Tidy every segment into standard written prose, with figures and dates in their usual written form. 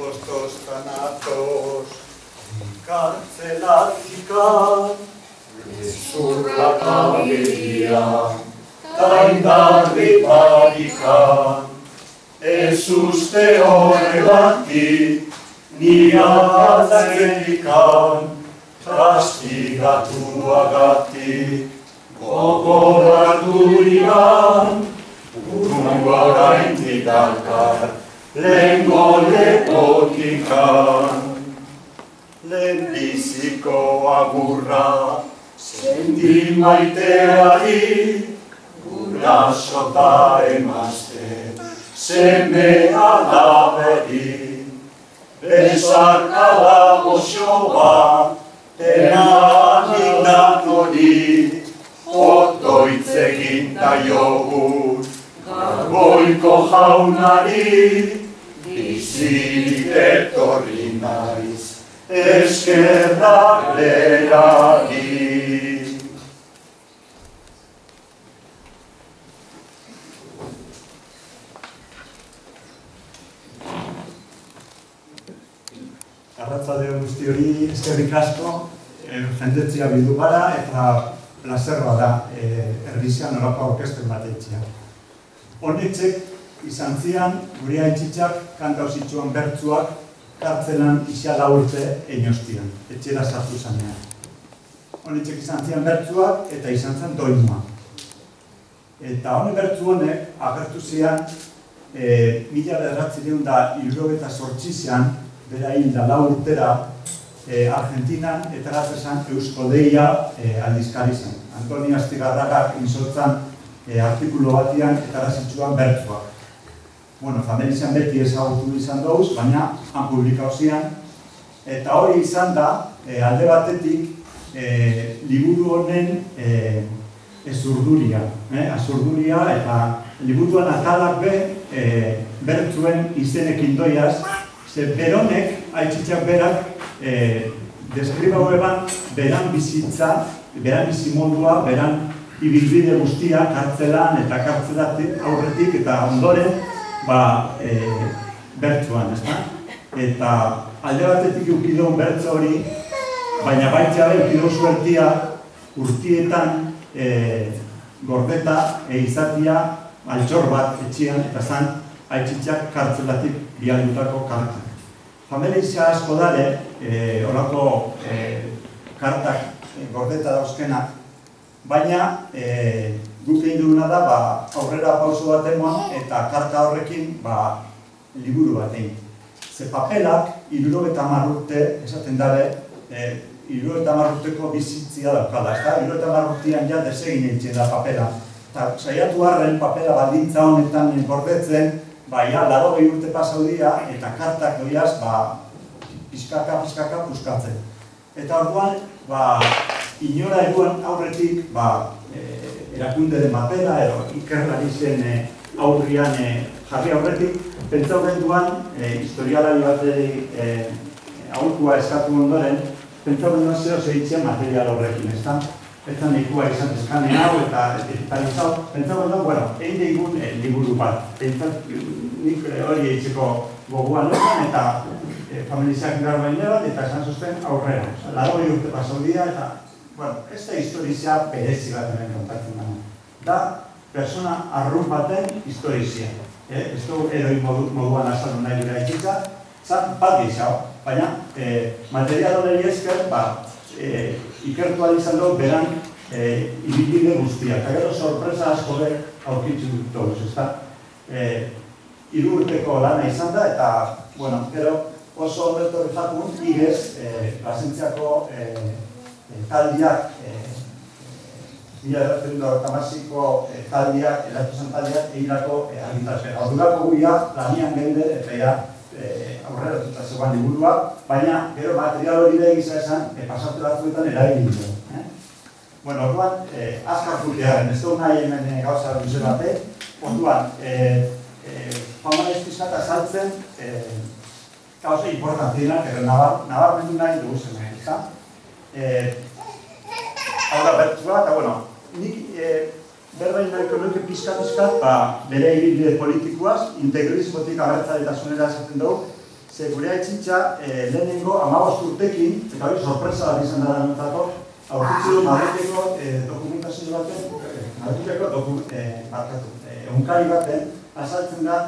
tostanatos, kartzelatikan, gezurrak agerian, taindarri parikan, ez uste horregatik, nia atzerikan, kastigatuagatik, gogoratu iran, urrungo gaintik dakar, lehengo lepotikan. Lehenbiziko agurra, sendi maiteari, guraso ta emazte, seme alaberi. Besarkada goxoa, tenanik datori, otoitzegin da jogur, garboiko jaunari, bizirik etorri naiz, eskerrak berari. Arratzalde guzti hori eskerrik asko, jendetzia bildu gara eta plazerroa da erbizian horako orkesten batetxea. Honetxek izan zian, gure haitxitzak kanta ositxuan bertzuak kartzelan isa urte einostian, etxera sartu zanean. Honetxek izan zian bertzuak eta izan zen doinua. Eta honen bertzu honek agertu zian 1978an, bera hilda urtera Argentinan eta gaztesan Eusko Deia aldizkari zen. Antoni Astigarragak insotzan artikulu batian eta gazitxuan bertzuak. Bueno, familizan beti ezagutu izan dauz, baina han publikau zian. Eta hori izan da, alde batetik, liburu honen ezurduria. Azurduria eta liburuan atalak bertzuen izenekin doiaz, ze beronek, haitxitzak berak, deskribau eban beran bizitza, beran bizimodua, beran ibilbide guztia, kartzelan eta kartzelatik aurretik eta ondoren bertzuan, ezta? Eta alde batetik eukidon bertzo hori, baina baitza eukidon zuertia urtietan gordeta izatia altxor bat etxian eta zan haitxitzak kartzelatik bialdutako kartak. Familia asko dare, horako kartak gordeta dauzkenak, baina guk egin duguna da aurrera pauso bat emoan eta karta horrekin liburu bat egin. Ze papelak 70 urte, esaten dabe, 70 urteko bizitzia daukala. 70 urtean ja desegin egin da papela. Eta saiatu harren papela baldintza honetan gordetzen, 80 urte pasau dira eta kartak doiaz pizkaka puskatzen. Eta orduan, inora eguan aurretik erakunde den papela edo ikerlari zen aurrian jarri aurretik, pentsau genduan, historialari bateri aurkua eskatu ondoren, pentsau genduan zeo zeitzen material horrekin, ez da? Eta nahikoa izan eskanen hau eta digitalizau. Pentsau genduan, egin deigun liburu bat. Nik hori eitzeko goguan lezan eta familizak gara baino bat eta esan zuzten aurrera. 80 urte pasau dira eta, ez da historizia berezi bat hemen kontatzen dago. Da, persona arrun baten historizia. Ez du eroi moduan azaldu nahi gure haitxitza, zan bat gizau, baina material hori esker, ikertu izan dugu beran ibilbide guztia. Eta gero sorpresa asko behar aurkitzen dut ezta? 3 urteko lana izan da eta, gero oso horretorri jakun, igez, Plasentziako taldiak, 1980ko taldiak, eratuzan taldiak, egirako argitatzen. Ordurako guia, lanian gende, eta aurrera tuta zegoan liburua, baina gero material hori da egizia esan, pasarte batzuetan eragin ditu. Orduan, azkar jutearen, ez dugu nahi hemen gauza duze batek, orduan, Juan Espizkat azaltzen, gauza importantienak, nabarmendu nahi dugu zen, ezta? Hau da, bertzua, eta nik berbain nahiko nuke pizkat, bere ibilbide politikoaz, integrismotik abertzaletasunera esaten dugu, ze gure aitzintza lehenengo 15 urtekin, eta hori sorpresa bat izan dara nintzako, aurkitzu du Madrileko dokumentazio baten, egunkari baten, azaltzen da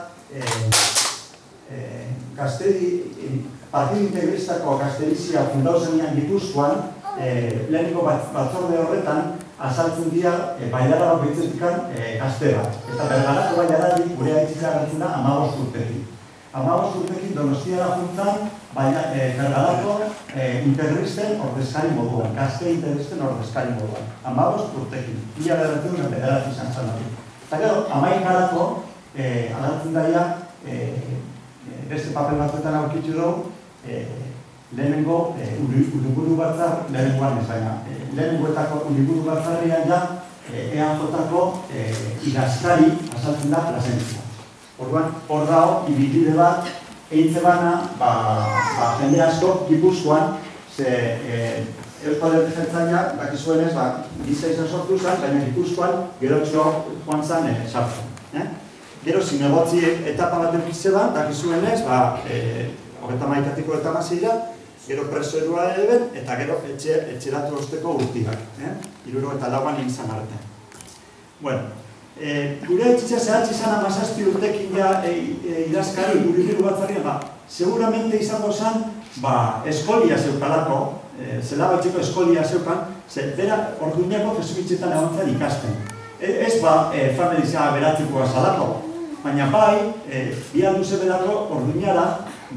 Partidu Integristako Gaztelizia fundauzenean Gipuzkoan, lehenengo batzorde horretan, azaltzen dira bailara bakoitzetikan gazte bat. Eta Bergarako bailarari gure aitzitza gartzen da 15 urtekin. 15 urtekin Donostiara juntzan, Bergarako integristen ordezkari moduan, gazte integristen ordezkari moduan. 15 urtekin, ia beratzen bederatzi izan zan hori. Eta gero, 11 agertzen daia, beste papel batzuetan aurkitu dugu, lehenengo Uriburu batzar, lehenengoetako Uriburu batzarrian ja, EAJ-ko idazkari azaltzen da Plasentzia. Orduan, hor dago, ibidide bat, eitze bana, jende asko Gipuzkoan, ze Eusko Alderdi Jeltzalea, dakizuenez, giza izan sortu zen, baina Gipuzkoan gerotxo joan zen sartzen. Gero, zinegotzi etapa bat eukizeban, dakizuenez, 31-ko eta mazira, gero preso edua eben, eta gero etxeratu osteko urtiak. 74an izan arte. Bueno, gure etxitza zehatz izan 17 urtekin ja idazkari Uriburu batzarrian, seguramente izango zen, eskolia zeukalako, zelabaitxeko eskolia zeukan, bera Orduñako jesuitzetan egon zen ikasten. Ez familizia beratzeko azalako, baina bi aldu zebelako Orduñara,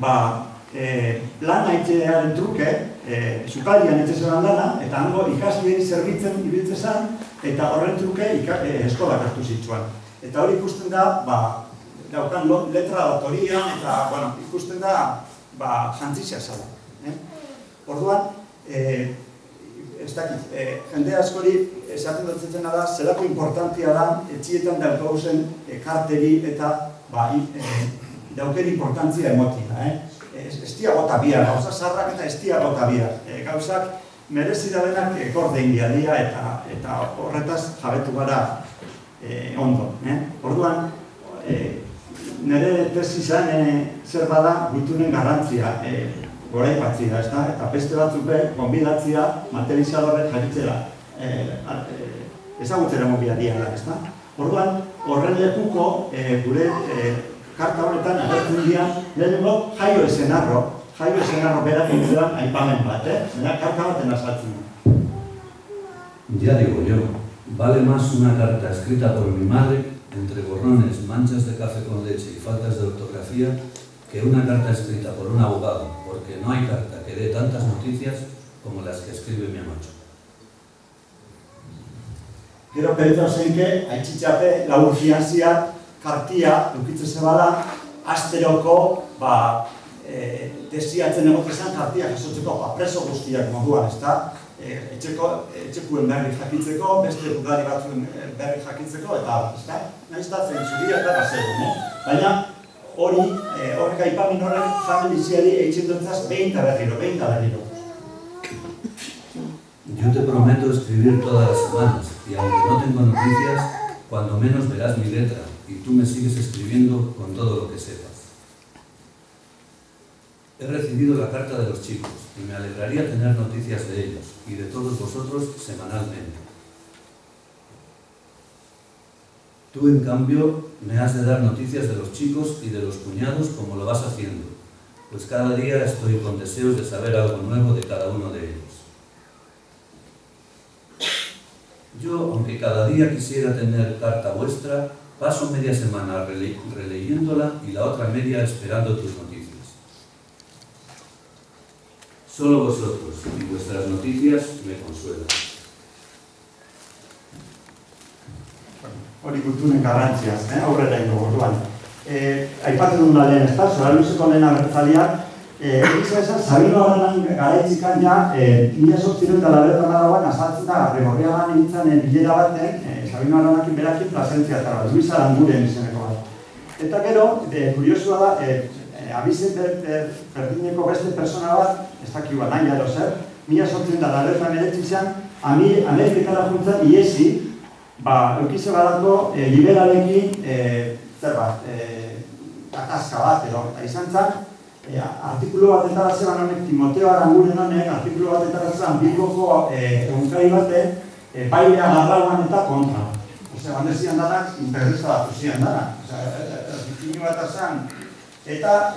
lan haitzearen truke, sukaldian etxezoran lana, eta hango ikasleen zerbitzen ibiltzen zen, eta horren truke eskolak hartu zituen. Eta hori ikusten da, daukan letra autorian, eta ikusten da, jantzizia zala. Orduan, ez dakit, jende askori esaten dutzen da, zelako importantia da, etxietan daukauzen karteri eta daukeri importantzia emotika. Ez gota biak, gauza zarrak eta ez gota biak. Gauzak merezi da denak gordein biadia eta horretaz jabetu gara ondo. Orduan, nire tesizan zer bada gutunen garrantzia goraipatzia, eta beste batzuk konbidatzia materializadorren jarritzera ezagutzera mobiadia da. Orduan, horren lekuko gure karta honetan agertzen dira, lehenengo Jaio Ezenarro berak entzelan aipamen bat, baina karta baten azaltzen da. Ya digo yo, vale más una carta escrita por mi madre, entre borrones, manchas de café con leche y faltas de ortografía, que una carta escrita por un abogado, porque no hay carta que dé tantas noticias como las que escribe mi amatxo. Gero peretan zenke, aitzitzape, laburfianzia, kartia, dukitzen zebala, asteroko, desiatzen egotezan kartia jasotzeko, preso guztiak moduan, ezta? Etxekuen berri jakitzeko, beste udari batzuen berri jakitzeko, eta, ezta? Nahiz da zentzuria eta bazegun, baina horrek aipamin horrek familiziari eitzen dutzaz behin eta berriro. Yo te prometo escribir todas las semanas, y aunque no tengo noticias, cuando menos verás mi letra, y tú me sigues escribiendo con todo lo que sepas. He recibido la carta de los chicos, y me alegraría tener noticias de ellos, y de todos vosotros semanalmente. Tú, en cambio, me has de dar noticias de los chicos y de los cuñados como lo vas haciendo, pues cada día estoy con deseos de saber algo nuevo de cada uno de ellos. Yo, aunque cada día quisiera tener carta vuestra, paso media semana releyéndola y la otra media esperando tus noticias. Solo vosotros y vuestras noticias me consuelan. Hori gutunen garrantziaz, aurrera ingo orduan. Aipatzen duen da lehen, ez da, Zora Luzeko lehen abertzaleak, egiza esan, Sabino Aranan garaitzikan ja, 1890an azaltzen da, Gregorriagan egitzen bilera baten, Sabino Aranakin berakin Plasentzia eta Luis Aranguren izeneko bat. Eta gero, kuriosua da, abizen berdineko beste persona bat, ez dakiua nahi ero zer, 1889an Ameriketara juntzen iesi, eukize badako liberalekin, zer bat, atazka bat, edo, izan zen, artikulu bat etara zeban honek, Timoteo Aranguren honek, artikulu bat etara zeban Bilboko egunkari baten, bailea garrauan eta kontra. Osea, bandezian danak, integrista bat usian danak. Osea, erdikin bat azan, eta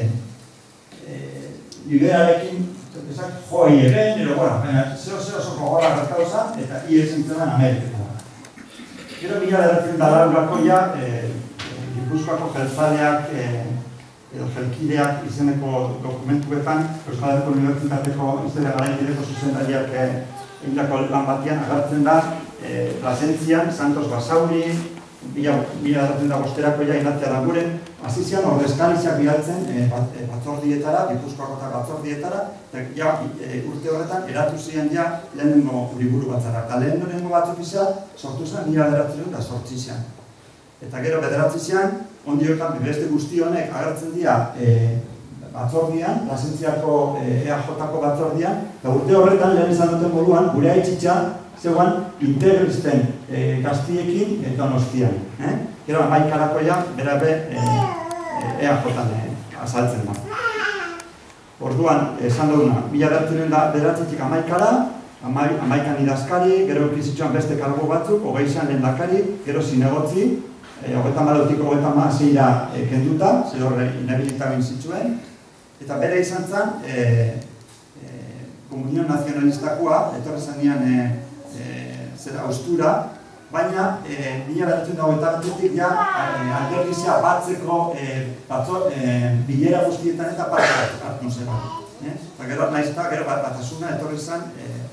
liberarekin, joa hieren, ero gora, zeo soko gora gertauzan, eta iesentzen Ameriketa. Gero mila beratzen dalarurako ja, Gipuzkoako jeltzaleak edo jelkideak izeneko dokumentuetan, Euskal Herriko Unibertsitateko izela garaikideko zuzendariak egindako lan batian agertzen da, Plasentzian, Santos Basauri, mila beratzen da bosterako ja Ignatia Aranguren, hasi zian ordezkaritzak bidaltzen batzordietara, Gipuzkoako eta batzordietara, eta ja urte horretan eratu ziren ja lehenengo liburu batzara. Eta lehenengo batzuk izan sortu zen 1908 Eta gero bederatzi zian, ondioetan beste guzti honek agertzen dira batzordian, Plasentziako EAJ-ko batzordian, eta urte horretan lehen izan duten moduan, gure aitzitza zeuan integristen gaztiekin Donostian. Gero amaikarako ja, berabe EAJ-an azaltzen da. Orduan, esan duguna, 1909 amaikara, amaikan idazkari, gero ekizitxoan beste kargo batzuk, 20an lehendakari, gero zinegotzi, 34-36 kenduta, zer horre inhabilitaben zituen, eta bere izan zen, Komunion Nazionalistakoa, etorri zanean zera austura, baina 1908 ja alderdizia batzeko bilera guztietan eta parte hartu zen. Eta gero nahiz eta gero batasuna etorri zen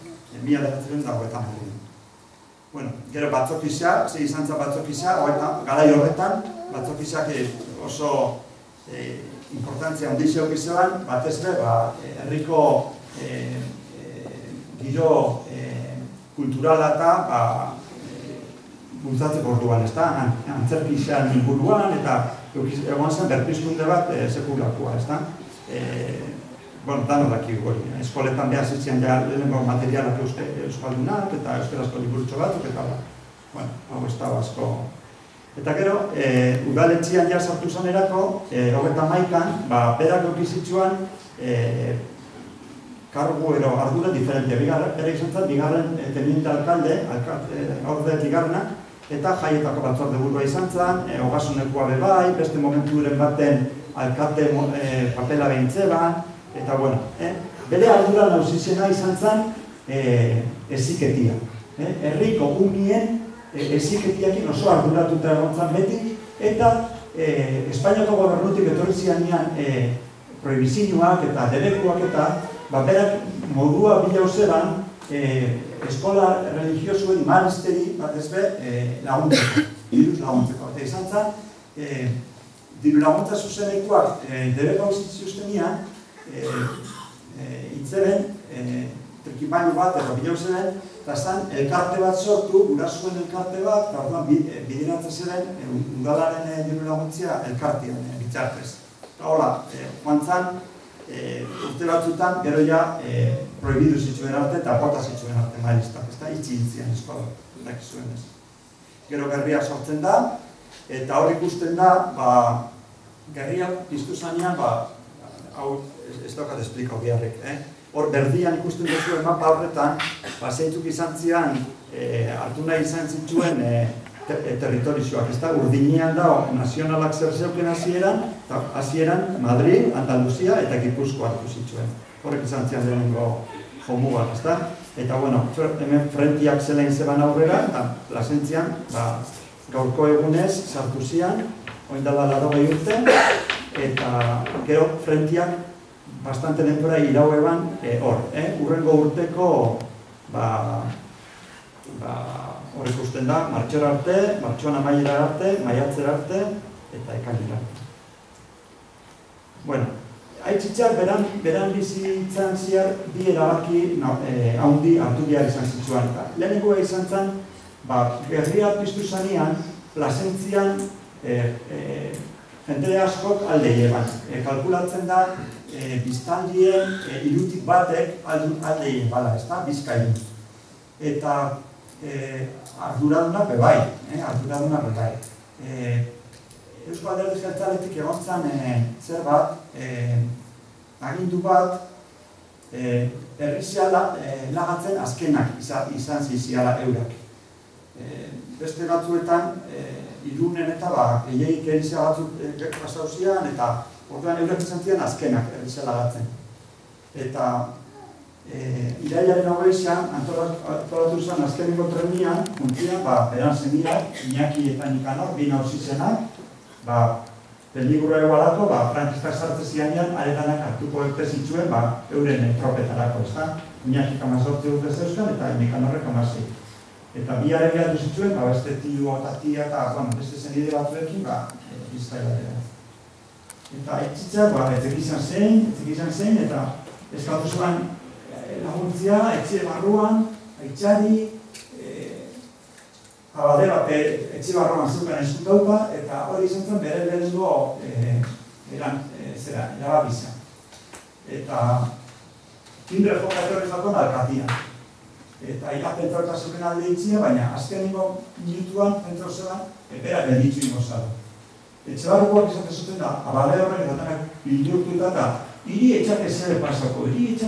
1908. Bueno, gero batzokizia, ze izan zen batzokizia, garai horretan, batzokizak oso importantzia handizio gizean, batez be, herriko giro kulturala eta bultzatzeko orduan, ezta? Antzerkizean inguruan eta egon zen berpizkunde bat sekulakoa, ezta? Bueno, dano daki hori. Eskoletan behar zitzen ja lehenengo materialak euskaldunak eta euskarazko liburutxo batzuk eta bueno, hau ez da asko. Eta gero, udaletxian ja sartu zanerako, 31an, berak okizitzuan kargu ero ardura diferentia. Bera izan zen, bigarren teniente alkalde, orde bigarrena, eta jaietako batzorde burua izan zen, ogasunekoa bebai, beste momenturen baten alkate papela behintzeban, eta bueno, bere ardura nauzizena izan zen eziketia. Herriko umien eziketiakin oso arduratuta egon zen beti, eta Espainiako gobernutik etorri zianean prohibizioak eta debekuak eta berak modua bilau zeban eskola religiosuen imanisteri bat ezbe laguntzeko, diruz laguntzeko. Eta izan zen, diru laguntza zuzenekuak debeko zuztenian, itzeben, trikimailu bat edo bilau zeben, eta zan elkarte bat sortu, gurasuen elkarte bat, eta orduan bideratzen zeben udalaren diru laguntzia elkartian bitzartez. Eta hola, joan zan, urte batzutan, gero ja prohibidu zituen arte eta bota zituen arte mailistak, ez da, itzi-itzian eskola, dakizuen ez. Gero gerria sortzen da, eta hor ikusten da, gerria piztu zanean, hau ez daukat esplikau biharrek, hor berdian ikusten duzuen mapa horretan, zeintzuk izan zian, hartu nahi izan zituen territorizioak, ez da, Urdinean da, nazionalak zer zeuken hasieran, Madrid, Andaluzia eta Gipuzkoa hartu zituen. Horrek izan zian lehenengo jomuak, ez da? Eta, bueno, hemen frentiak zelain zeban aurrera, eta Plasentzian, gaurko egunez, sartu zian, oindala 80 urte, eta gero frentiak bastante denbora irau eban hor. Urrengo urteko, hor ikusten da, martxora arte, martxoan amaiera arte, maiatzera arte, eta ekainera arte. Bueno, aitzitxak beran bizitzan ziar bi erabaki haundi hartu behar izan zitzuan. Lehenengoa izan zen, gerria piztu zanean, Plasentzian jende askok alde eban. Kalkulatzen da, biztanlien irutik batek alde egin bala, ez da, Bizkain. Eta arduraduna bebai, Eusko Alderdi Jeltzaletik egon zen zer bat, agindu bat herrizia lagatzen azkenak izan ziziala eurak. Beste batzuetan, Irunen eta gehiagik herrizia batzuk pasauzian, eta orduan eurak izan ziren azkenak herrizia lagatzen. Eta irailaren 20an antolatu zen azkeneko trenian, juntian, beran zeniak, Iñaki eta Nikanor, bi nauzizenak, peligro egualako, frankistak sartzen zianean, aretanak hartuko egte zitzuen, euren tropetarako, ez da? Iñaki 18 urte zeuzkan, eta Nikanorrek 16. Eta biaren gehatu zitzuen, beste Tiu eta Tia eta beste zenide batzuekin, bizkailatera. Eta etxitzak, etzek izan zen, eta eskatu zuen laguntzia, etxe barruan, aitzari, abade bat etxe barruan zeukan eskutaupa, eta hori izan zen bere lehenengo erabakizan. Eta timbre joka etorri zakon alkatia. Eta ira pentsauta zeuken alde itxia, baina azkenengo minutuan pentsau zeban, berak benditzu ingo zara. Etxe barruak izaten zuten da, abade horrek eta bildurtuta eta hiri etxak ezere pasoko,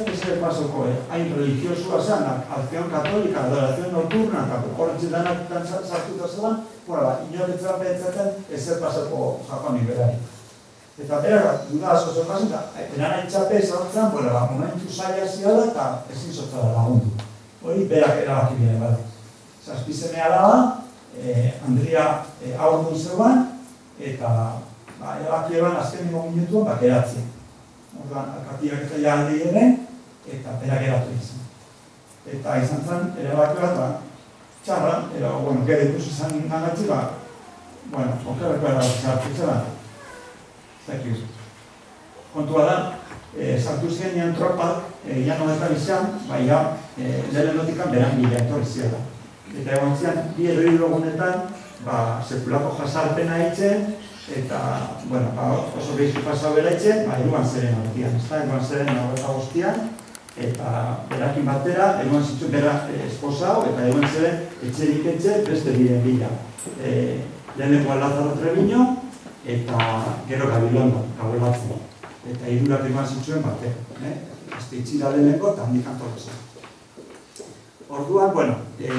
hain religiosua zen, akzion katolika, adorazion nocturna, eta horretxe danak sartuta zelan, inoretzera pentsatzen ezer pasoko Japonik berari. Eta berak, duda asko zeukazen, eta eran etxape ezautzen, momentu zaila ziala eta ezin zotzara lagundu. Hori berak erabaki bine, bale. Zazpizemea daba, Andria aurdun zeuan, eta erabaki eban azkenengo minutuan geratzen. Orduan, alkatiak eta jalde eren, eta berak geratu izan. Eta izan zen, erabaki bat, txarra, gero ikusi izan gangatzi, okerreko erabaki zartu zelan. Zekiz. Kontua da, sartu zenean tropak, jano eta bizan, lehen notikan beran bila etorri ziela. Eta egon zian, bi eroilogunetan, sekulako jasarpena eitzen, eta, oso behiztu pasau bera eitzen, eruan zeren hortian, eruan zeren horreta guztian, eta berakin batera, eruan zitzuen bera esposau, eta eruan zeren etxerik etxe beste diren bila. Lehenengo Lazaro Treviño, eta gero Gabilondo, Gabolatzen. Eta hirurak eruan zitzuen batek. Azte itxira lehenengo, eta handik antolazan. Orduan,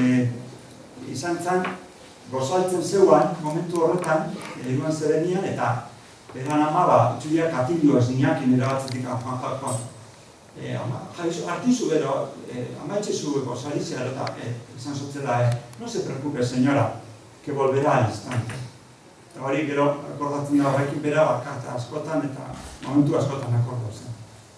izan zen, gozaltzen zeuan, momentu horretan, eruan zerenian, eta beran ama, itxuria katilioaz Iñakin erabatzetik joan. Artizu bero, amaitxezu gozarizea, eta izan zotzela, no se preocupe, señora, que volverá al instante. Eta hori gero, akordatzen da horrekin bera, karta askotan, eta momentu askotan akordatzen.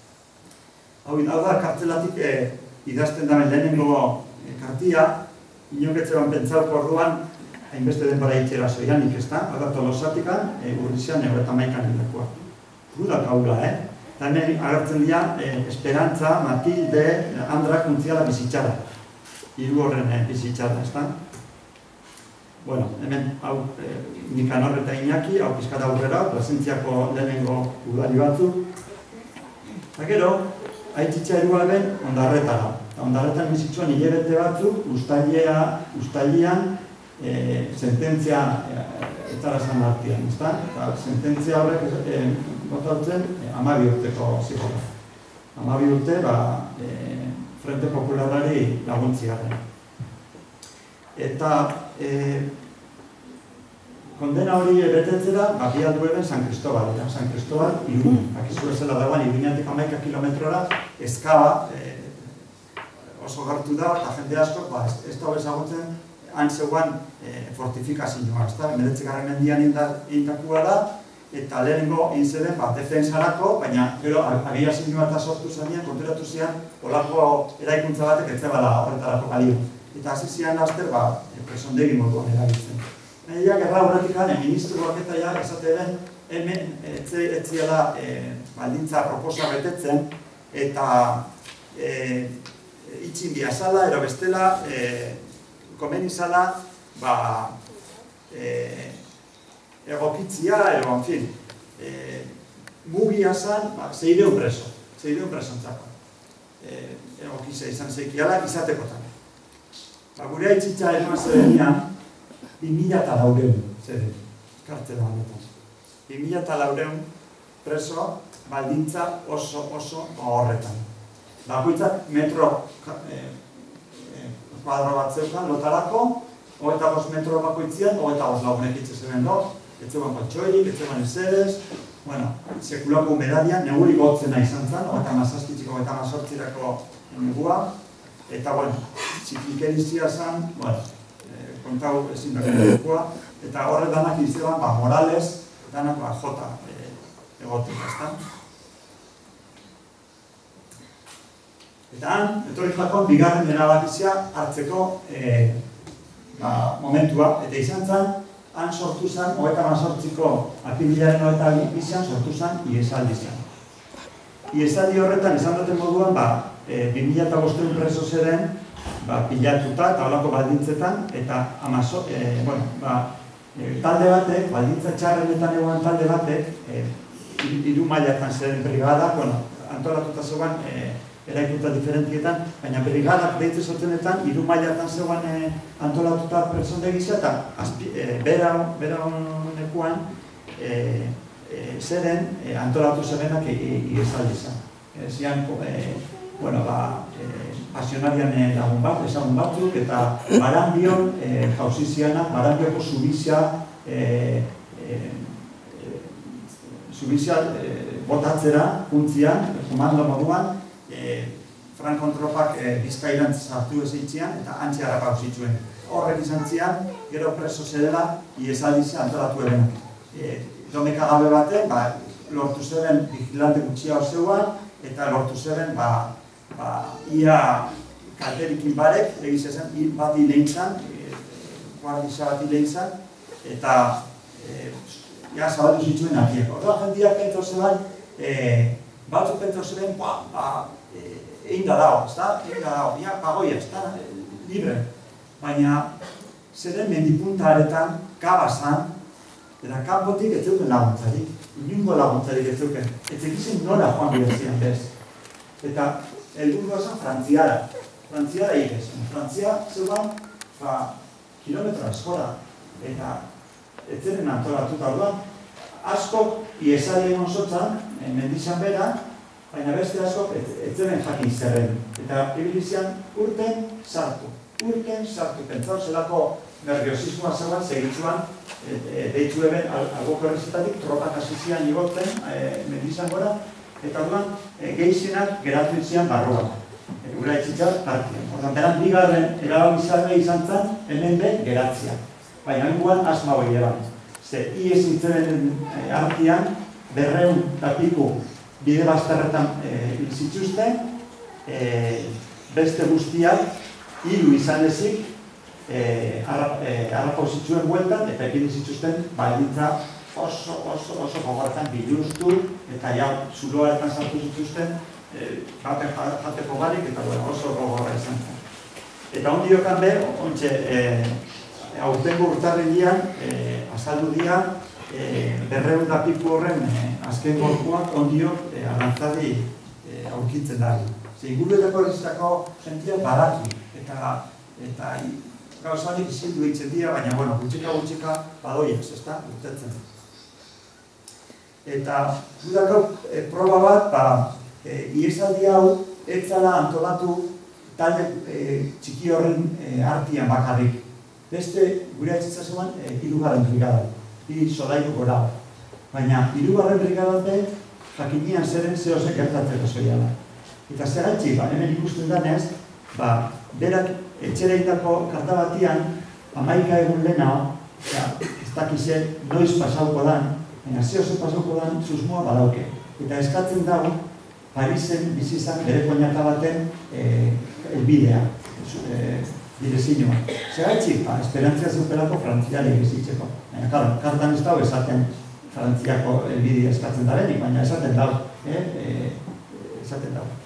Hau da, kartzelatik idazten damen lehenengo kartia, inoketzeban pentsauko orduan, hainbeste denbora itxera zoianik, ez da? Hau da, Tolosatikan, urrizian, eta maikan hilakoa. Rudak haula, Eta hemen agertzen dira, Esperantza, Matilde, Andra, Kuntziala bizitzara. Hiru horren bizitzara, ez da? Hemen, hau, Nikanor eta Iñaki, hau pizkat aurrera, Plasentziako lehenengo udari batzuk. Eta gero, aitzitza erualben Ondarretara. Ondarretan bizitzuan hilabete batzuk, ustailian, sententzia etarazan artean, ez da? Sententzia horrek botautzen 12 urteko zigorra. 12 urte, Frente Popularari laguntziaren. Eta kondena hori betetzera, bialdu eben San Cristobal, San Cristobal, Irun. Akizu ezela dagoan, Iruniatik 11 kilometrora, eskaba oso gartu da, eta jende asko, ez da bezagutzen, han zeuan fortifikazioa, ez da? 19. mendian indakua da, eta lehenengo inzeden defensarako, baina gero agiazioa eta sortu zanean, konturatu zian, olako eraikuntza batek ez zebala horretarako balio. Eta hasi zian laster, presondegi moduan erabiltzen. Baina gerra horretik gane, ministruak eta esate den, hemen etziela baldintza proposa betetzen, eta itxin biazala, ero bestela, komeni zala, egokitzia, en fin, mugia zan, 600 preso, 600 presontzako. Egokizia izan zeikiala, izatekotan. Gure aitzitza eman zerenian, 2004 zeren, kartzela honetan. 2004 preso, baldintza oso horretan. Bakoitzak metro kuadro bat zeukan lotarako, 25 metro bakoitzian, 25 lagunek itxezenen do, etzeban koltsoirik, etzeban ezerez, bueno, sekulako humedadian, neguri gotzena izan zen, 27-txiko 28-rako negua, eta, bueno, txikikerizia zen, bueno, kontau ezin berrikoa, eta horre danak izan, Morales, danak jota egotik, ezta? Eta han, etorrizako bigarren erabakizia hartzeko momentua, eta izan zen, han sortu zen, 28ko apirilaren 22an sortu zen Iesaldi zen. Iesaldi horretan izan duten moduan, 2005 preso zeren pilatuta eta holako baldintzetan, eta talde batek, baldintza txarrenetan egoan talde batek, 3 mailatan zeren brigada, antolatuta zegoen eraikuntza diferentietan, baina brigadak deitze zotenetan, 3 mailatan zegoen antolatuta personde gisa, eta bera honekuan zeren antolatu zerenak Iesaldi zen. Zian, pasionarian lagun bat, ezagun batzuk, eta Barandion jauzizianak, Barandioko Zubizia botatzera, puntzian, komando moduan, Frankon tropak Bizkairan sartu ezitzean eta antxe harrapau zituen. Horrek izan zian, gero preso zedela, Iesaldi antolatu erenak. Domeka gabe baten, lortu zeben vigilante gutxia zeuan, eta lortu zeben, ia kalterikin barek, egiz ezen, bat hileintzan, guardiza bat hileintzan, eta zabaldu zituen atiek. Orduan jendiak pentsa zeban, batzuk pentsa zeben, egin da dago, pagoia, libre. Baina, zeren mendipunta aretan, kabazan, eta kanpotik ez zeuken laguntzarik, inungo laguntzarik ez zeuken. Ez egizen nola joan bidezian bez. Eta, helburua zen Frantziara ikezen. Frantzia zeuan, kilometro askora, eta ez zeren antolatuta orduan. Askok, Iesaldi egon zotzan, mendizan bera, baina beste askok ez zeren jakin zerren. Eta ibilizian urten sartu, pentsau zelako nerviosismoa zegoen, segitzuan, deitzu eben alboko errezetatik, tropak asizian igotzen, mendizan gora, eta orduan, gehienak geratu zian barruan. Gura etxitzar, tartien. Ordan, beran, bigarren erabakizarra izan zen, hemen ben geratzea. Baina, henguan, asma hori eban. Ze, ies itzenen artian, 200 bide bazterretan zituzten, beste guztiak, 3 izan ezik, harrapau zitzuen bueltan, eta ekide zituzten, baldintza oso gogorretan biluztu, eta zuloaretan sartu zituzten, baten jateko barik, eta oso gogorra izan zen. Eta ondiokan be, ontxe, aurtengo urtarrilean, azaldu dira, 200 piku horren azken gorpuak ondiok arantzadi aurkitzen dari. Inguruetako errezitako jentia badaki, eta gauzanik izildu eitzen dira, baina, gutxika badoiaz, ezta, urtetzen. Eta, gudako proba bat, Iesaldi hau, ez zala antolatu talde txiki horren artian bakarrik. Beste, gure etxitzazuan, 3. brigada, 2 solairu gora. Baina, 3. brigada jakinian zeren zehose gertatzeko zoiala. Eta zeratxik, hemen ikusten danez, berak etxereitako karta batian, 11 egun lehenago, ez dakize noiz pasauko dan, baina zehose pasauko dan, susmoa badauke. Eta eskatzen dago, Parisen bizizan bere koinata baten elbidea, bidezinoa. Zeratxik, esperantzia zeupelako Frantziari bizitzeko. Baina, kartan ez dago esaten Frantziako elbidea eskatzen darenik, baina esaten dago. Esaten dago.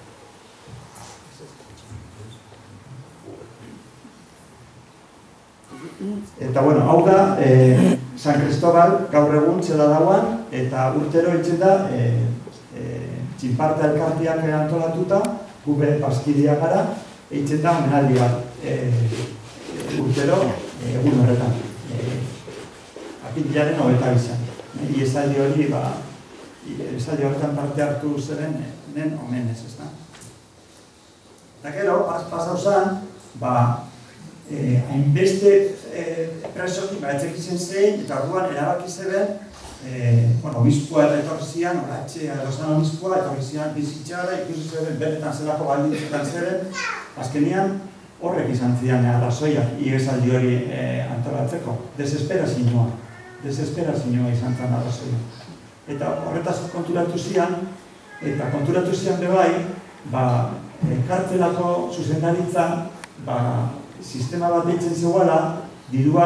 Eta, hau da, San Cristobal gaur egun zela dauan, eta urtero itzen da, txinparta elkartiak antolatuta, gube bazkidea gara, eitzen da omenaldi bat urtero egun horretan. Apirilaren 22an. Iesaldi hori esaldi horretan parte hartu zeren nen omenez, ezta? Eta gero, pasau zan, hainbeste presokin etzekitzen zein, eta orduan erabaki zeben, obispua etorri zian, Oratxe Lozano obispua, etorri zian bizitzara, ikusi zeben, benetan zelako baldintzetan zeben, azkenian horrek izan zian arrazoia, igesaldi hori antolatzeko. Desesperazioa izan zen arrazoia. Eta horretaz konturatu zian, eta konturatu zian bebai, kartzelako zuzendaritza, sistema bat deitzen zegoela, dirua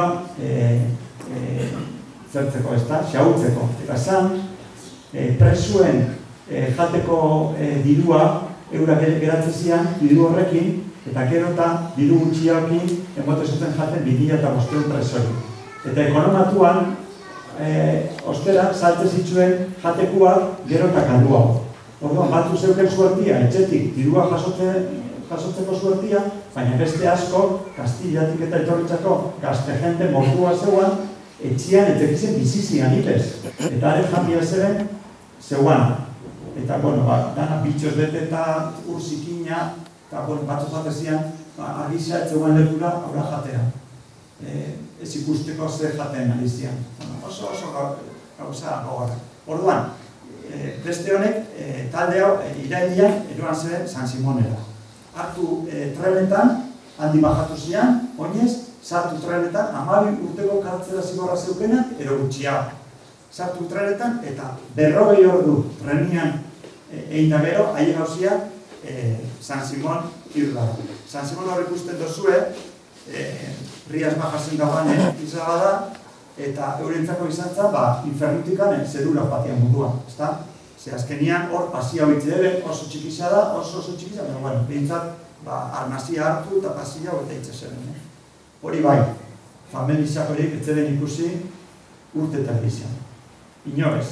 zertzeko, ezta, xahutzeko. Eta zan, presuen jateko dirua, eurak geratzen zian, diru horrekin, eta gero eta diru gutxiakin emote zuten jaten 2005 presori. Eta ekonomatuan, ostera, salte zituen jatekuak gero eta kalduago. Orduan, batu zeuken zuertia, etxetik, dirua jasotzeko zuertia, baina beste asko, Kastillatik eta etorritzako gazte jente mordua zeuan, etxian etzekizen bizizian ipez. Eta are jambia zeben, zeuan. Eta, dana bitxoz bete eta urzikina, eta batzu jatezian, agisa etzegoen lekura aurra jatea. Ez ikusteko zer jaten alizian. Oso gauza gogorra. Orduan, beste honek, talde hau, irailian, eroan zeben San Simonera. Hartu trenetan, handi bajatu zian, oinez, sartu trenetan, 12 urteko kartzela zigorra zeukenak, ero gutxia. Sartu trenetan, eta 40 ordu trenian egin da gero, haien gauzia, San Simon irla. San Simon hor ikusten dozue, Rias Bajasen dagoen izaba da, eta eurentzako izan zen, infernutikan zerura batian munduan, ezta? Ze azkenian hor pasia hoitze ere, oso txikisa da, oso txikisa, baina, behintzat, arnazia hartu eta pasia eta hitze zeren. Hori bai, familizak horiek etzeden ikusi urte eta egizan. Inorez.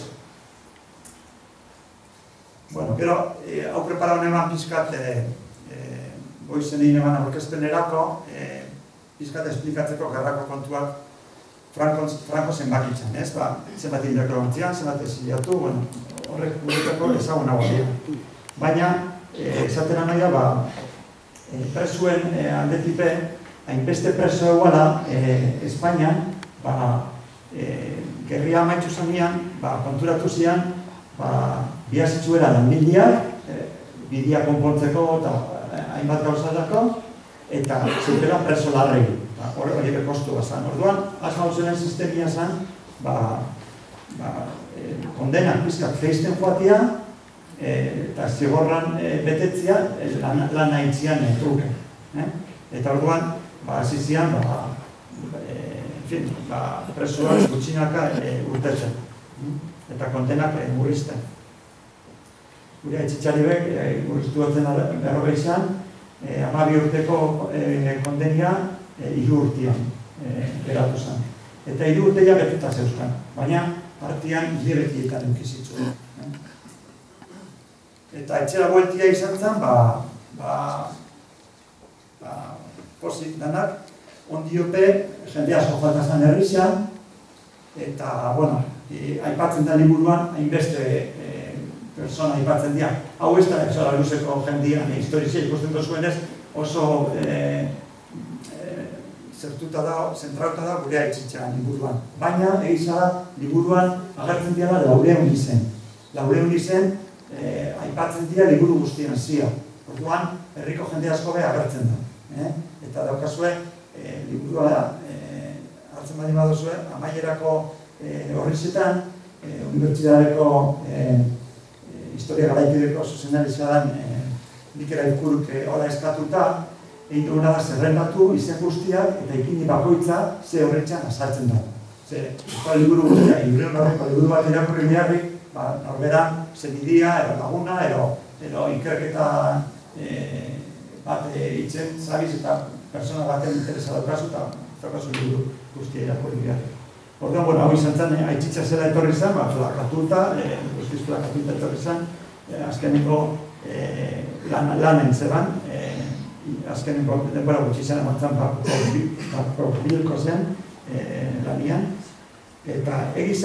Gero, hau preparaun eman pizkat, goizen egin eman aurkezpenerako, pizkat esplikatzeko gerrako kontuak Franco zenbakitzen, ez? Zenbat indako gontzian, zenbat eziliatu, horrek guretako ezaguna guadia. Baina, esaten anaia, presuen aldetipe, hainbeste preso eguala, Espainian, gerria amaitzu zanean, konturatu zian, biazitzuela lanbideak, bidea konpontzeko eta hainbat gauzatako, eta zeutela preso larregi. Horiek kostu bazan. Orduan, asma zuen sistemia zen, kondenak pizkat feizten joatia, eta zigorran betetzia lan haitzian truke. Eta orduan, azizian, presoak gutxinaka urtetzen. Eta kondenak murrizten. Gure etxitxaribek murriztu batzen berroge izan, 12 urteko kondenia 3 urtean geratu zen. Eta 3 urteia betuta zeuzkan, baina partian hilabetietan eukizitzu. Eta etxera bueltia izan zen, pozik danak, ondiope jende asko falta zen herrizan, eta, aipatzen da liburuan, hainbeste persona aipatzen dira. Hau ez da, exola luzeko jendian, historizia ikusten dozuenez, oso zertuta da, zentrauta da gure aitzitxan liburuan. Baina, egiza da, liburuan agertzen dira 400 izen. 400 izen aipatzen dira liburu guztien zia. Orduan, herriko jende asko beha agertzen da. Eta daukazue, liburua hartzen badi badozue, amaierako horrizetan, unibertsitateko historia garaikideko zuzendaritzadan Mikel Aikuruk hola eskatuta, egin duguna da zerrendatu izen guztiak eta ikini bakoitza ze horretxan azaltzen da. Ze, euskal liburu guztiak, liburu bat irakurri beharrik, norberan zenidia, ero laguna, ero ikerketa bat itzen zabiz eta persona baten interesa daukazu eta zaukazu liburu guztia irakurri beharrik. Orduan, hau izan zen, aitzitza zela etorri zen, plakatuta, guztiz plakatuta etorri zen, azkeneko lanen zeban, azkeneko denbora gutxi zen emantzan bilko zen lanian. Eta egiza da,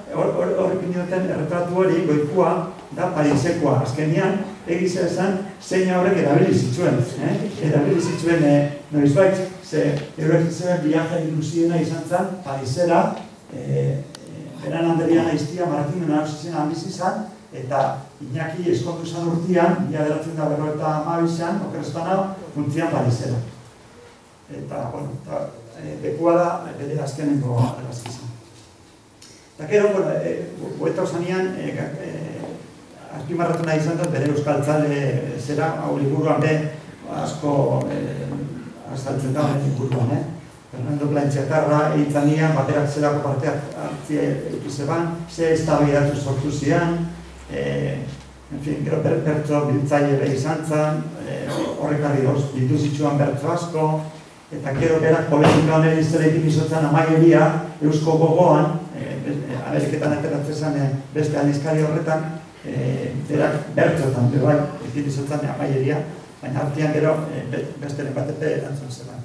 horrekin duten erretratu hori, goikua, da Parisekoa. Azkenean, egizia esan, zeina horrek erabili zituen. Erabili zituen noizbait, ze eurek zuen viaje ilusiena izan zen, Parisera, beran handerian aiztia, Martin Nausizien handiz izan, eta Iñaki eskondu zan urtean, 1952an, okerestan hau, juntzian Parisera. Eta, bueno, dekua da, bere azkenengo argazki izan. Eta gero, goeta osanean, azpimarratu nahi izan dut, bere euskaltzale zera, hau liburuan be, asko azaltzen da, liburuan, Fernando Plantxetarra eitzanian, baterak zelako parteak hartzia ekizeban, ze eztabaidatu sortu zian, gero bertso biltzaile behi izan zen, horrekarri dituzitxuan bertso asko, eta gero berak politika honen izterekin izotzen amaieria, Eusko Gogoan, Ameriketan ateratzen zen beste aldizkari horretan, berak bertsotan, bai, ekin izotzen amaieria, baina hartian gero besteren batepe erantzun zelan.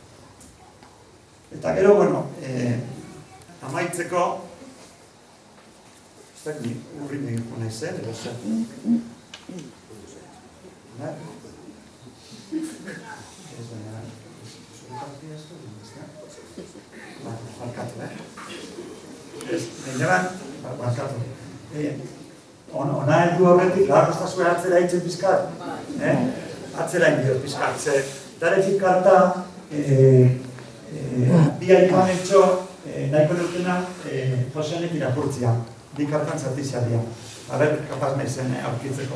Eta gero, bueno, amaitzeko, ez da, urri megiko nahi zen, edo zen. Ez baina, zure partia ez dut, ez da? Barkatu, Ez, beneban, barkatu. Ona heldu horretik, larakostazue atzera hitzen pizkat. Atzera hindio pizkat, ze daretik karta, bi haikoan etxo, nahiko dutena, Joseanek irakurtzia. Bi kartan zatizia dira. Aber, kapaz naizen aurkitzeko.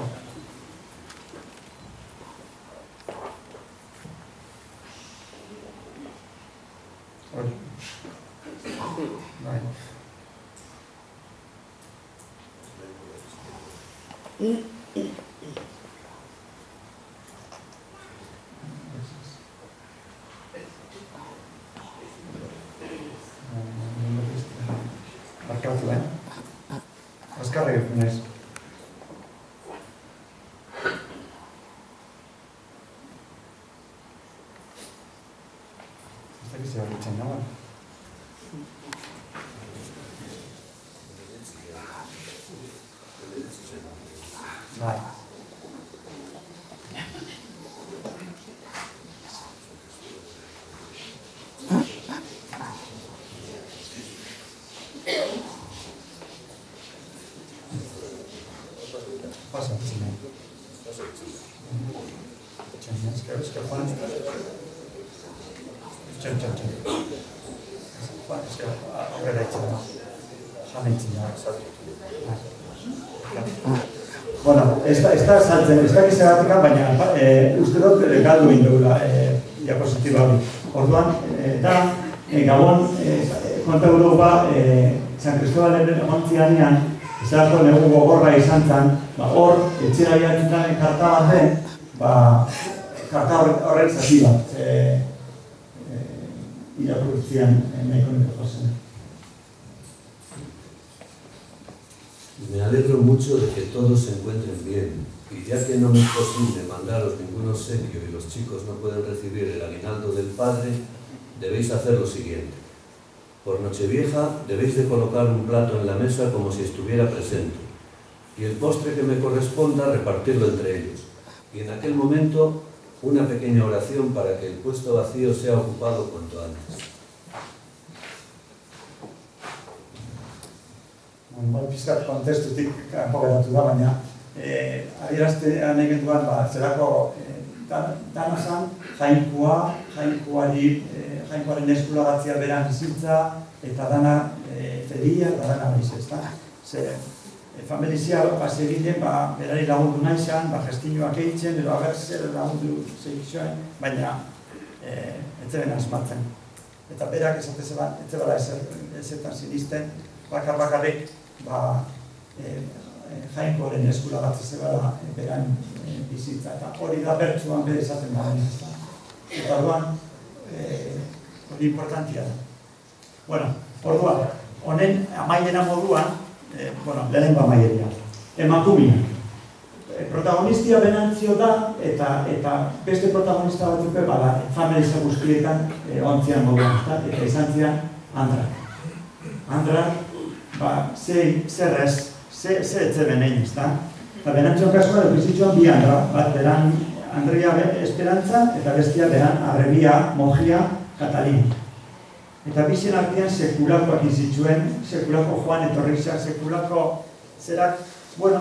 Hori. Bai. Barkatu, Azkarra gefunez. Ez da gizia horretzen nagoen. Bai. Pasa, Txina. Txina, esker Juan. Txan. Juan, esker, aurrera itxera. Jane itxina. Bueno, ez da saltzen, ez da gizagatik, baina uste dut galdu indugula diapositiba hori. Orduan, da, Gabon, konta Europa, San Cristobalen egontzianean, ezagako negu gogorra izan zen, hor, etxera bihatzen karta bat den, karta horren zati bat, irakurtzian nahiko nire jozen. Me alegro mucho de que todos se encuentren bien, y ya que no me es posible mandaros ningún obsequio y los chicos no pueden recibir el aguinaldo del padre, debéis hacer lo siguiente. Por Nochevieja debéis de colocar un plato en la mesa como si estuviera presente, y el postre que me corresponda repartirlo entre ellos, y en aquel momento una pequeña oración para que el puesto vacío sea ocupado cuanto antes. Pizkat kontestutik kanpo geratu da, baina adieraztean egin duan, zelako dana zan, jainkoaren eskulagatzea beran bizitza, eta dana feria, eta dana baiz, ez da? Ze, familizia base egiten, berari lagundu nahi zan, gestinoak eitzen, edo abertzer lagundu zegitzoen, baina ez zeben asmatzen. Eta berak esatezeban, ez zebala ezetan sinisten, bakarrik, jainkoaren eskulagatzea zebala beran bizitza, eta hori da bertsuan bere esaten da. Eta orduan, hori importantia da. Bueno, orduan, honen amaiera moduan, lehenengo amaieria, emakumea. Protagonistia benantzio da, eta beste protagonista batzuke bada, familia guztietan ontzian moduan, eta izan zian Andrak. Andrak, zer etze benein, ez da? Eta Benantzion kasua bizitzuan bi andra, bat beran Andrea Esperantza eta bestia beran Arrebia Monjia Katalin. Eta bizien artean sekulakoak izituen, sekulako joan etorrizak, sekulako zerak, bueno,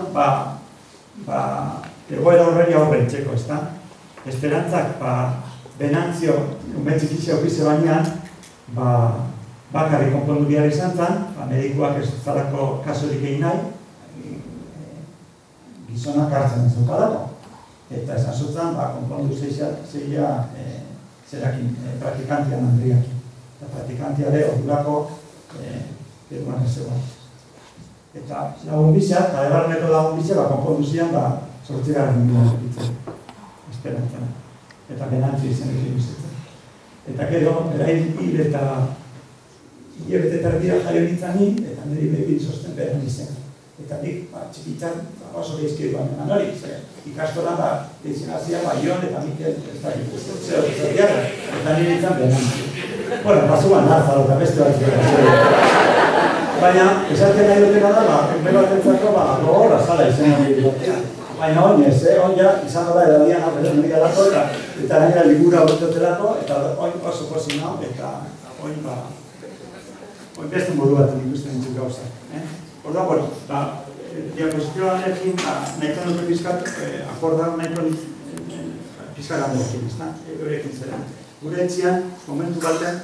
egoera horreri aurrentzeko, ez da? Esperantzak, Benantzio, umetxikitxe okize banean, bakarrik konpondu behar izan zen, medikuak ez zalako kasurik egin nahi, gizonak hartzen ez dukalako. Eta esan zutzen, konpondu zeia zerakin praktikantian Andriak. Eta praktikantia de ordurako eruan ez zegoen. Eta lagun bizia, eta ebarneko lagun bizia, konpondu zian, sortzigaren nioan ditzen, Esperantzan. Eta Benantzi izan egin bizitzen. Eta gero, hil eta hilabete terdira jaio nintzani, eta niri begin sosten behar nintzen. Eta nik, txikitan, oso geizkiri baina nori, ikastoran deizinazia, Ion eta Mikel, ez da zerdiara, eta niri nintzen Benantzi. Bueno, pasuan hartzalo eta beste bat. Baina, esaten nahi dutena da, enpero batentzako, gogorra zala izan nahi batean. Baina oinez, oina izan da edadian apelon egalako, eta gainera libura urteotelako, eta oin oso posin hau, eta oin beste modu bat ikusten nintzen gauza. Orda, bueno, diapositioanekin nahiko nuke pizkat, akordar nahiko pizkat handekin, ez da? Eurekin zera. Gure etxian, momentu baten,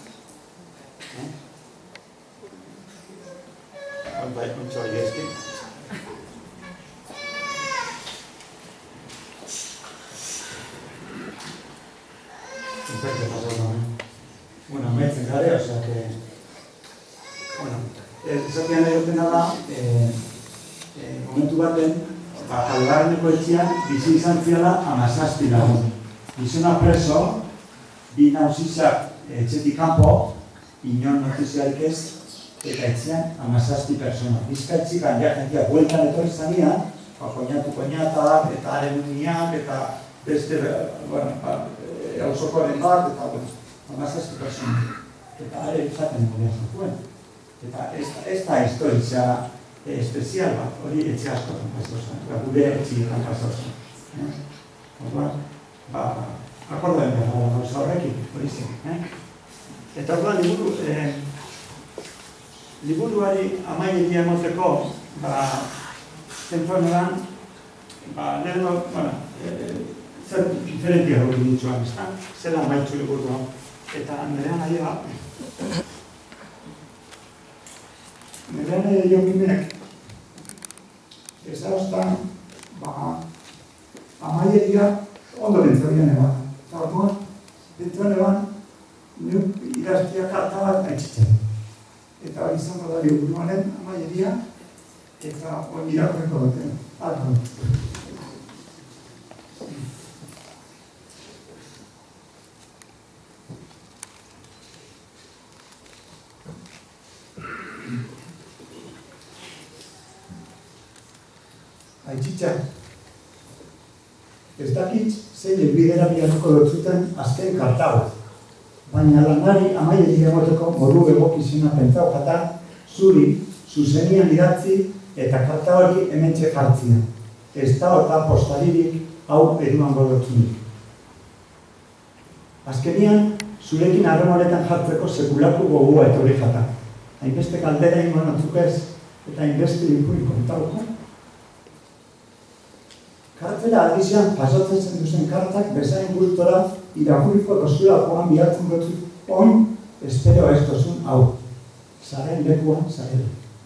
ontsa hori ezkin. Bueno, maitzen gare, osea que... Bueno, esatean egotena da, momentu baten, Jalgarreneko etxean, bizi izan ziala 17 lagun. Gizona preso, bi nauzizak etxetik kanpo, inon notiziarik ez, eta etxean 17 persona. Bizkaitzik, jentia bueltan etorri zanean, koñata, eta haren uniak, eta beste, auzokoaren bat, eta 17 persona. Eta haren izaten gure zuen. Eta ez da historia espezial bat, hori etxe askotan pasatzen, gure etxietan pasatzen. Akordoen behar gauza horrekin, hori zen. Eta orduan liburuari amaieria emoteko, zentronean, leheno, zer diferentia hori ditzuan, zela amaitzu liburu hau. Eta nerean nahi da, nerean nahi jokinek, ez da ostan, amaieria ondo bentzabian eban. Eta orduan, bentzabian eban, nuk idaztia karta bat haitzitzen. Eta hori izango da liburuaren amaieria, eta hori irakurreko duten. Alto. Aitzitza, ez dakit zein elbidera biharko lotzuten azken kartau. Baina lanari amaierik egoteko modu egokizuna pentsau jata, zuri, zuzenian idatzi eta karta hori hementxe jartzia. Ez da eta postaririk hau eduango lotzunik. Azkenian, zurekin harremonetan jartzeko sekulako gogua etorri jata. Hainbeste kaldera ingoan atzukez eta hainbeste ikurik kontauko. Kartzela aldizian pasatzen zenduzen kartak bezain gustora irakurriko dozulakoan bihartzen dutzuk. Oin, espero ez dozun hau. Zaren lekuan, zaren.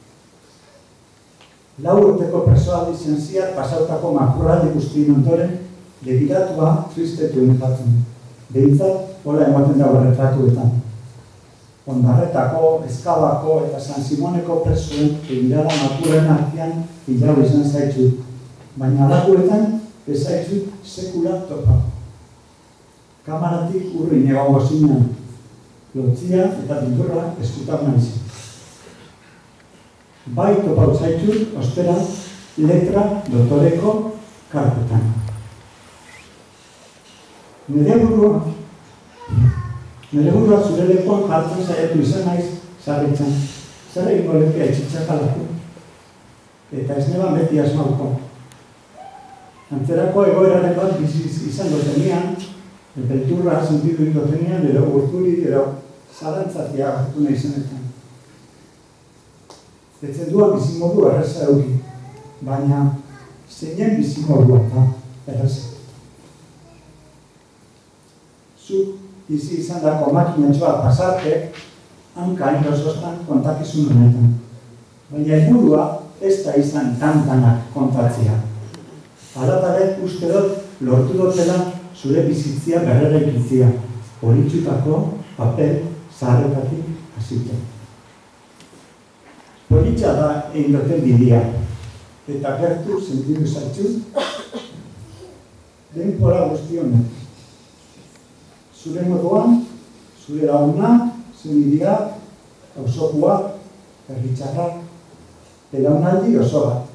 4 urteko preso aldizian ziar pasautako makurraldi guztien ondoren begiratua tristetu enjatzen. Behintzat, hola ematen dago retratuetan. Ondarretako, Ezkabako eta San Simoneko presoen begirada makurren artean hilau izan zaitut. Baina alakuetan bezaitzut sekula topa. Kamaratik urrin egongo zinean, lotzia eta pinturra eskutak naizien. Bai topa utzaitzut, ostera, letra dotoreko karpetan. Nire burua zure lekuan jartzen saiatu izan naiz zarritzen. zer egingo leke etxitxakalako, eta ez neban beti asmauko. Antzerako egoeraren bat bizi izango tenian, belturra sentitu ito tenian, edo urturi, edo zalantzatia hartu nahi zenetan. Etzen duan bizimodu erreza euki, baina zeinen bizimodua da erreza. Zuk bizi izan dako makinatxoa pasartek, hanka inozostan kontakizun honetan. Baina helburua ez da izan tantanak kontatzea. Alatare uste dut lortu dutela zure bizitzia berreraikitzea, politxutako papel zaharretatik hasita. Politxa da egin duten bidea, eta gertu sentidu zaitzu, denbora guzti honek. Zure moduan, zure laguna, zenideak, auzokuak, herritxarrak, belaunaldi oso bat.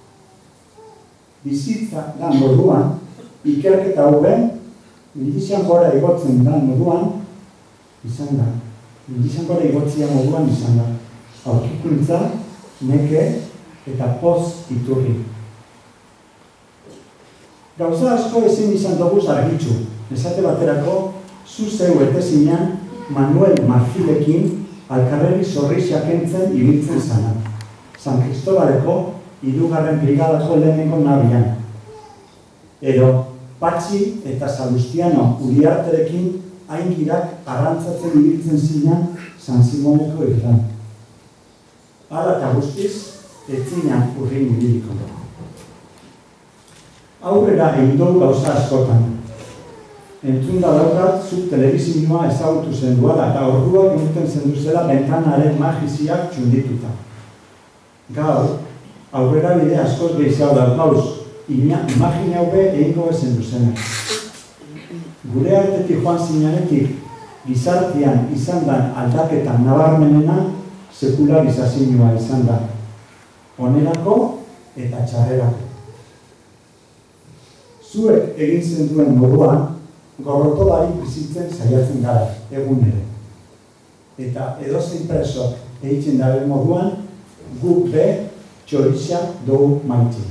Bizitza da moduan, ikerketa hoben, milizan gora igotzen da moduan, izan da. Milizan gora igotzia moduan izan da. Aurkikuntza, neke eta poz iturri. Gauza asko ezin izan doguz argitxu. Esate baterako, zu zeu etezinean Manuel Marfilekin alkarreri zorrixak entzen ibiltzen zana. San Cristobaleko 3. brigadako lehenengo nabian. Edo, Patxi eta Salustiano Uriarterekin aingirak arrantzatzen ibiltzen zinean San Simoneko irran. Hala eta guztiz, etzinean urrin ibiliko. Aurrera egin dugu gauza askotan. Entzun da daukat, zuk telebizioa ezagutu zenduala eta orduak egiten zenduzela bentanaren magiziak txundituta. Gaur, aurrera bide askoz gehiago daukauz, imagine haube egingo ezen duzenak. Gure artetik joan zinanetik, gizartean izan dan aldaketan nabarmenena, sekularizazioa izan da. Onerako eta txarrerako. Zuek egin zenduen moduan, gorrotolari bizitzen saiatzen gara, egunero. Eta edozein presok egiten dabe moduan, guk be txorixa dugu maitxe.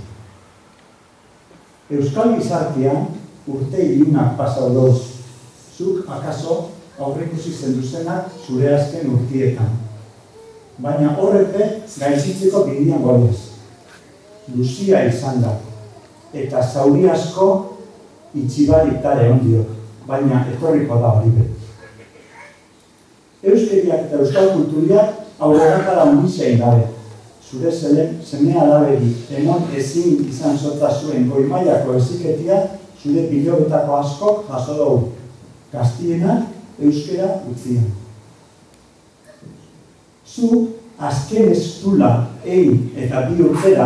Euskal gizartean urte ilunak pasau doz. Zuk akaso aurrikusi zenduzenak zure azken urtietan. Baina horrete gaitzitzeko bidian godez. Luzia izan da. Eta zauri asko itxibarik tare ondiok, baina etorriko da hori bet. Euskeriak eta euskal kulturiak aurrerakala undizein dabe. Zure seme alaberi emon ezin izan zota zuen goimaiako eziketia zure bilobetako askok jaso dugu. Gaztienak euskera utzian. Zu azken estula egin eta bi urtera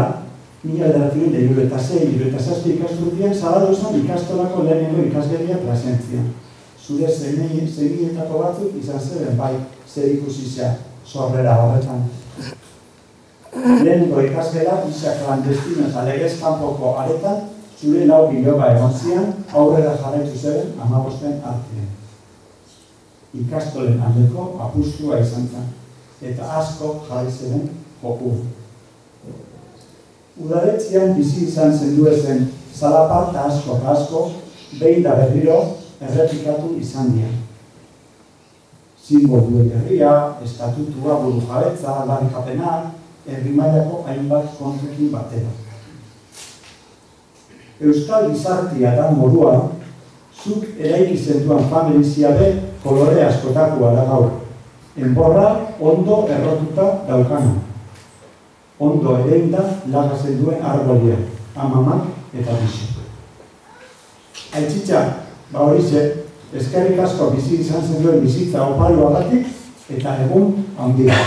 1996 ikasturtean Zabaldozan ikastolako lehenengo ikasgeria presentzian. Zure segietako batzuk izan zeben bai zer ikusizea sorrera horretan. Lehenengo ikasgera isa klandestino eta legez kanpoko aretan zure 4 biloba egon zian aurrera jarraitu zeben 15 artean. Ikastolen aldeko apustua izan zen eta asko jarri zeben joku. Udaletzian bizi izan zenduezen zalaparta asko behin da berriro errepikatu izan dira. Sinbolu herria, estatutua, burujabetza, aldarrikapenak, herri mailako hainbat kontuekin batera. Euskal gizartia da modua, zuk eraiki zentuan familizia be kolore askotakoa da gaur. Enborra ondo errotuta daukana. Ondo erein da lagazen duen arbolia, amamak eta bizi. Aitzitza, horize, eskerrik asko bizi izan zen duen bizitza oparoagatik eta egun handia.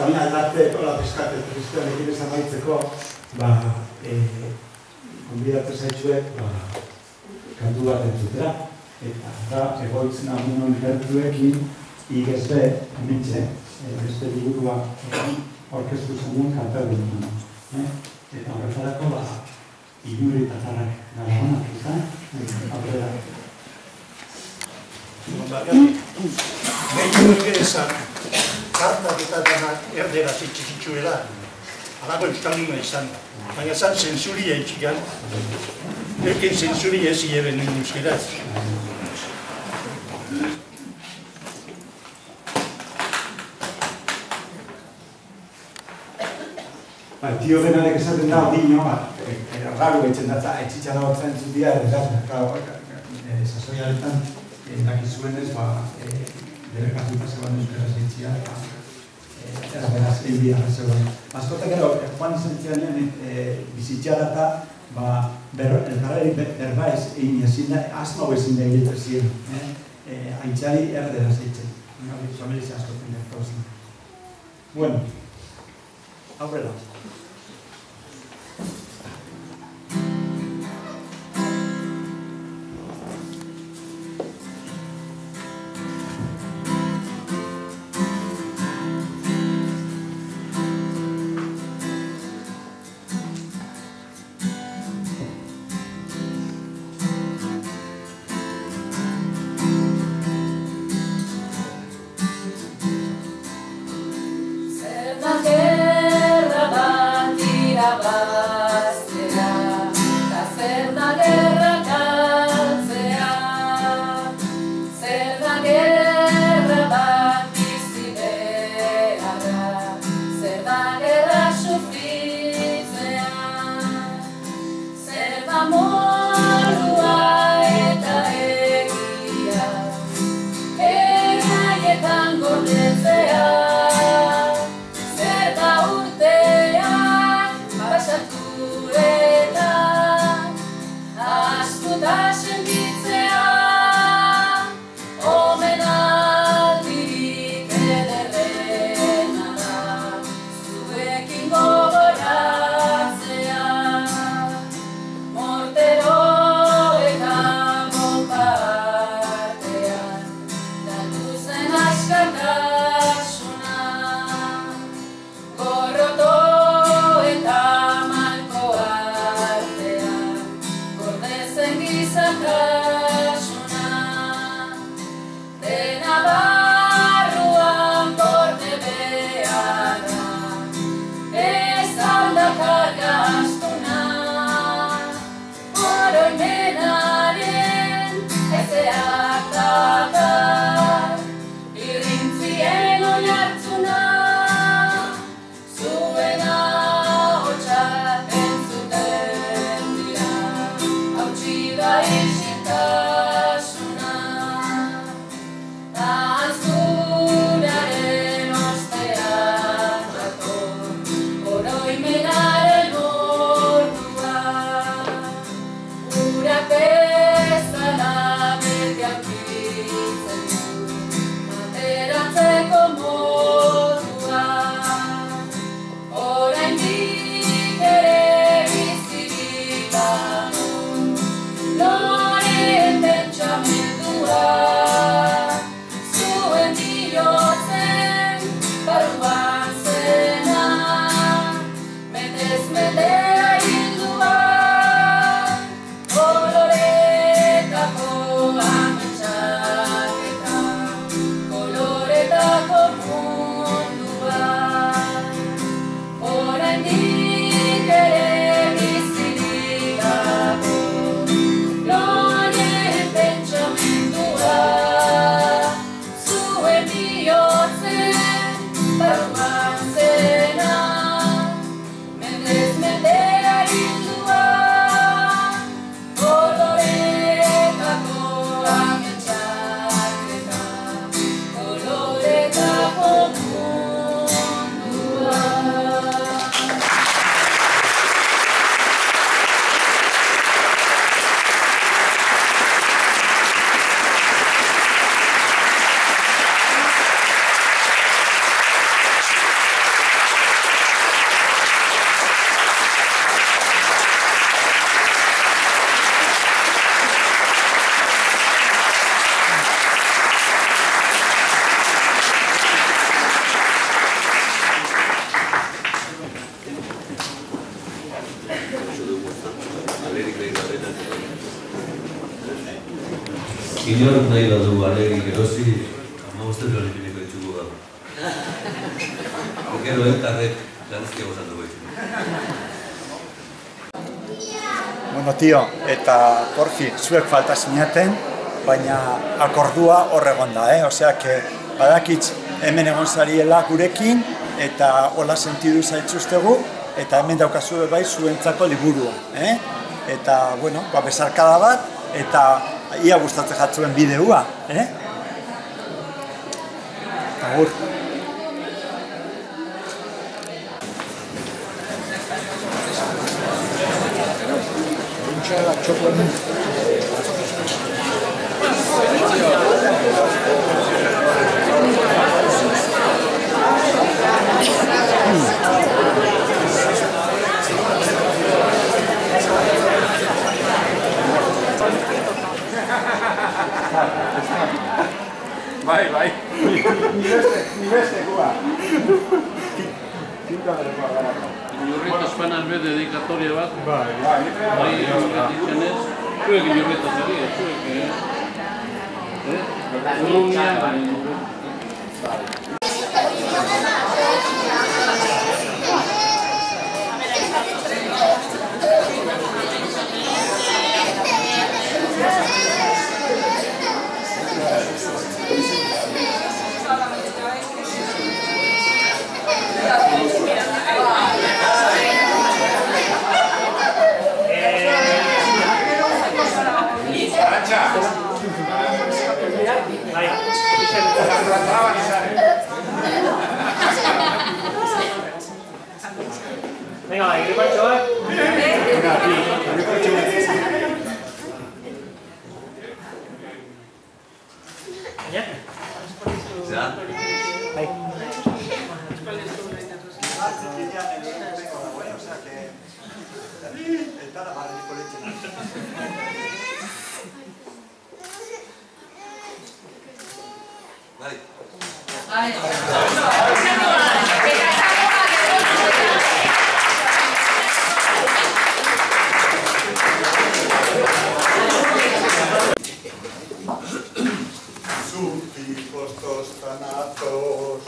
eta baina aldarte hola peskate kristianekin esan baitzeko, konbidatzen zaitzuek, kantu bat entzutera, eta da, egoitzen amunon gertuekin, igesbe, hementxe, beste liburua orkestu zenuen kantagun duen. Eta horretarako, inuri eta zarrak gara honak, izan? Aurrera. Gehiago esan, kartak eta denak erderaz itxikitzuela, alago euskalina izan da. Baina zan zensuria itxikan, euken zensuria ez hieben euskeraz. Tio benarek esaten da, odino, errago etxen datza, etxitxara hotza entzutia, sasoiaretan, dakizuenez, derekatuta zegoen euskaraz etxia, eta beraz, egin zegoen. Askotak gero, joan izan zianean, bizitxara eta, elkarari berbaiz egin ezin da, asmo bezin da egiten ziren. Aintxari erderaz eitzen. Familizia askoten gertu zen. Bueno, aurrera. Guerra Inork nahi badu alegik erosi, 15 horrekineko itxugu da. Gero elkarrek garizkia gozatuko itxugu. Bueno, tio, eta porfi, zuek falta zinaten, baina akordua horregon da, Osea, badakitz hemen egon zariela gurekin, eta hola sentidu zaitzuztegu, eta hemen daukazu bai zuentzako liburua, Eta, bueno, besarkada bat, eta ia gustatzen jatzuen bideua, Agur. Bai. Ni beste gua. Inorreta espanan be dedikatoria bat. Bai. Inorretizionez, zuek inorreta zeria, zuek, Urruña, Venga, ¿qué pasó? ¿Ya? ¿Ya? Ahí. Zurtipos tostanatos,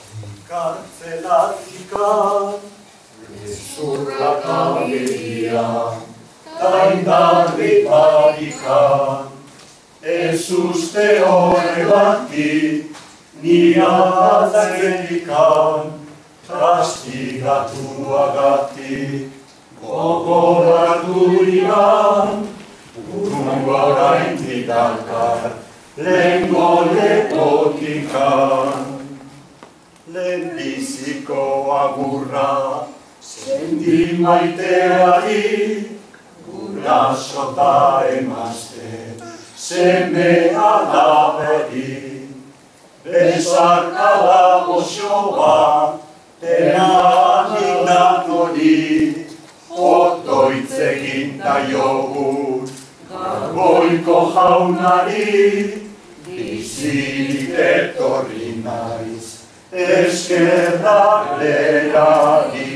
kartzelatika, ezurrak agerian, taindarri barikan, ez uste horregatik, nia atzerikan, kastigatuagatik, gogoraturian, urrungo oraindik dakar, lehengo lepotikan. Lehenbiziko agurra, sendi maiteari, gurasota emazte, seme alaberi. Besarkada goxoa, dena nindan hori, otoitzegin da jogur, Garboiko jaunari, bizirik etorri naiz, eskerrak leherari.